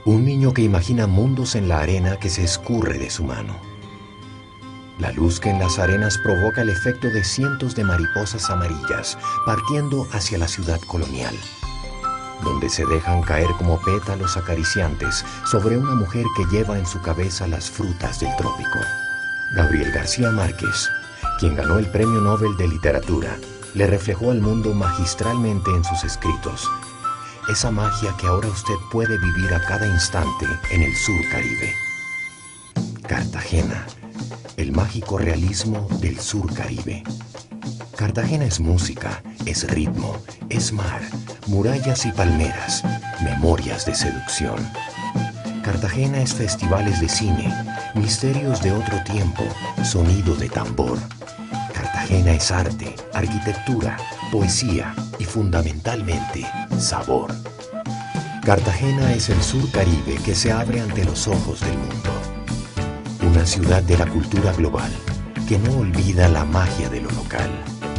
Un niño que imagina mundos en la arena que se escurre de su mano. La luz que en las arenas provoca el efecto de cientos de mariposas amarillas partiendo hacia la ciudad colonial, donde se dejan caer como pétalos acariciantes sobre una mujer que lleva en su cabeza las frutas del trópico. Gabriel García Márquez, quien ganó el Premio Nobel de Literatura, le reflejó al mundo magistralmente en sus escritos. Esa magia que ahora usted puede vivir a cada instante en el sur Caribe. Cartagena, el mágico realismo del sur Caribe. Cartagena es música, es ritmo, es mar, murallas y palmeras, memorias de seducción. Cartagena es festivales de cine, misterios de otro tiempo, sonido de tambor. Cartagena es arte, arquitectura, poesía y fundamentalmente sabor. Cartagena es el sur Caribe que se abre ante los ojos del mundo. Una ciudad de la cultura global que no olvida la magia de lo local.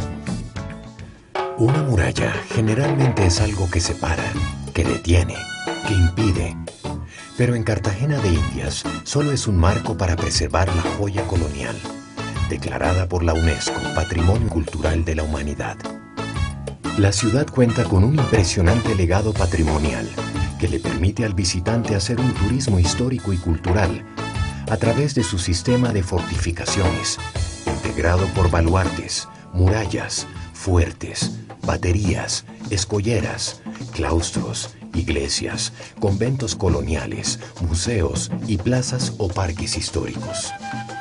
Una muralla generalmente es algo que separa, que detiene, que impide. Pero en Cartagena de Indias solo es un marco para preservar la joya colonial, declarada por la UNESCO Patrimonio Cultural de la Humanidad. La ciudad cuenta con un impresionante legado patrimonial que le permite al visitante hacer un turismo histórico y cultural a través de su sistema de fortificaciones, integrado por baluartes, murallas, fuertes, baterías, escolleras, claustros, iglesias, conventos coloniales, museos y plazas o parques históricos.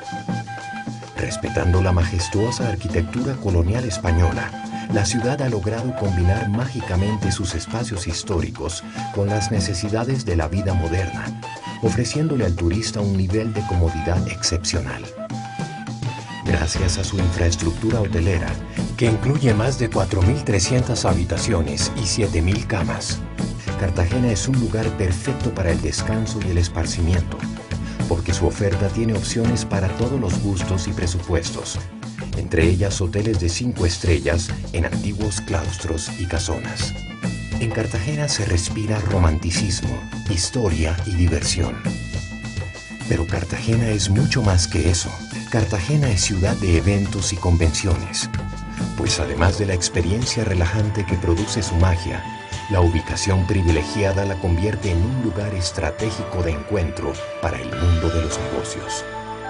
Respetando la majestuosa arquitectura colonial española, la ciudad ha logrado combinar mágicamente sus espacios históricos con las necesidades de la vida moderna, ofreciéndole al turista un nivel de comodidad excepcional. Gracias a su infraestructura hotelera, que incluye más de 4.300 habitaciones y 7.000 camas, Cartagena es un lugar perfecto para el descanso y el esparcimiento, porque su oferta tiene opciones para todos los gustos y presupuestos, entre ellas hoteles de 5 estrellas en antiguos claustros y casonas. En Cartagena se respira romanticismo, historia y diversión. Pero Cartagena es mucho más que eso. Cartagena es ciudad de eventos y convenciones, pues además de la experiencia relajante que produce su magia, la ubicación privilegiada la convierte en un lugar estratégico de encuentro para el mundo de los negocios.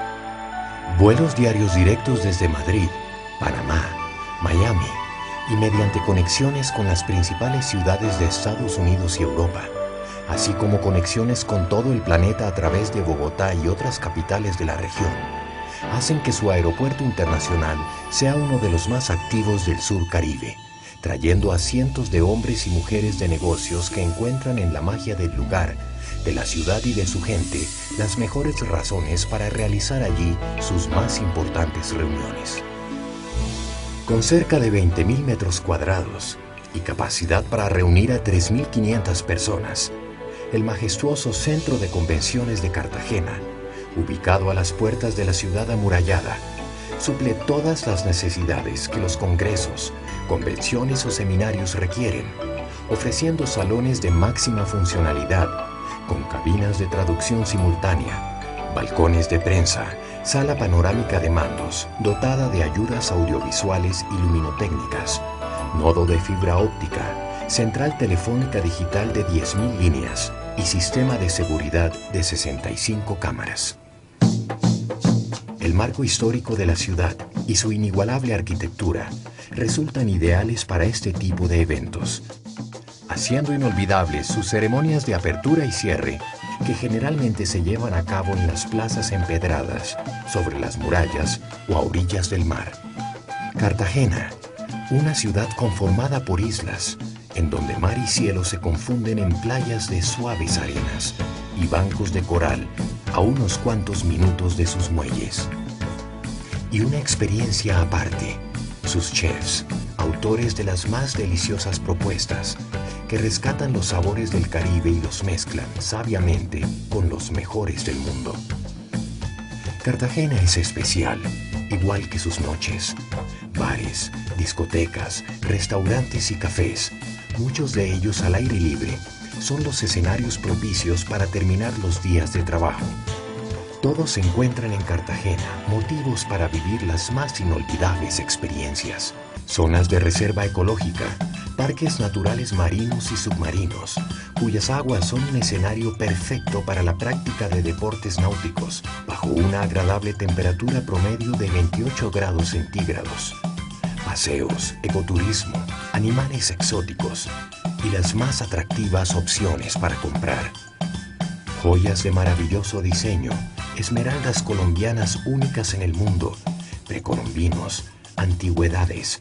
Vuelos diarios directos desde Madrid, Panamá, Miami y mediante conexiones con las principales ciudades de Estados Unidos y Europa, así como conexiones con todo el planeta a través de Bogotá y otras capitales de la región, hacen que su aeropuerto internacional sea uno de los más activos del sur Caribe, trayendo a cientos de hombres y mujeres de negocios que encuentran en la magia del lugar, de la ciudad y de su gente, las mejores razones para realizar allí sus más importantes reuniones. Con cerca de 20.000 metros cuadrados y capacidad para reunir a 3.500 personas, el majestuoso Centro de Convenciones de Cartagena, ubicado a las puertas de la ciudad amurallada, suple todas las necesidades que los congresos, convenciones o seminarios requieren, ofreciendo salones de máxima funcionalidad, con cabinas de traducción simultánea, balcones de prensa, sala panorámica de mandos, dotada de ayudas audiovisuales y luminotécnicas, nodo de fibra óptica, central telefónica digital de 10.000 líneas y sistema de seguridad de 65 cámaras. El marco histórico de la ciudad y su inigualable arquitectura resultan ideales para este tipo de eventos, haciendo inolvidables sus ceremonias de apertura y cierre, que generalmente se llevan a cabo en las plazas empedradas, sobre las murallas o a orillas del mar. Cartagena, una ciudad conformada por islas, en donde mar y cielo se confunden en playas de suaves arenas y bancos de coral a unos cuantos minutos de sus muelles. Y una experiencia aparte, sus chefs, autores de las más deliciosas propuestas, que rescatan los sabores del Caribe y los mezclan sabiamente con los mejores del mundo. Cartagena es especial, igual que sus noches. Bares, discotecas, restaurantes y cafés, muchos de ellos al aire libre, son los escenarios propicios para terminar los días de trabajo. Todos encuentran en Cartagena motivos para vivir las más inolvidables experiencias. Zonas de reserva ecológica, parques naturales marinos y submarinos, cuyas aguas son un escenario perfecto para la práctica de deportes náuticos, bajo una agradable temperatura promedio de 28 grados centígrados. Paseos, ecoturismo, animales exóticos y las más atractivas opciones para comprar. Joyas de maravilloso diseño, esmeraldas colombianas únicas en el mundo, precolombinos, antigüedades,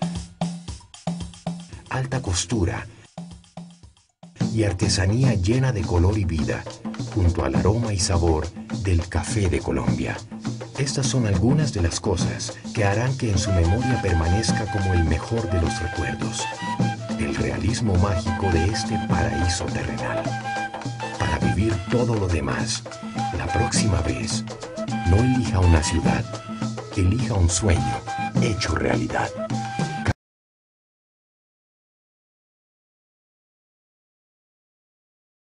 alta costura y artesanía llena de color y vida, junto al aroma y sabor del café de Colombia. Estas son algunas de las cosas que harán que en su memoria permanezca como el mejor de los recuerdos, el realismo mágico de este paraíso terrenal. Para vivir todo lo demás, la próxima vez, no elija una ciudad, elija un sueño hecho realidad.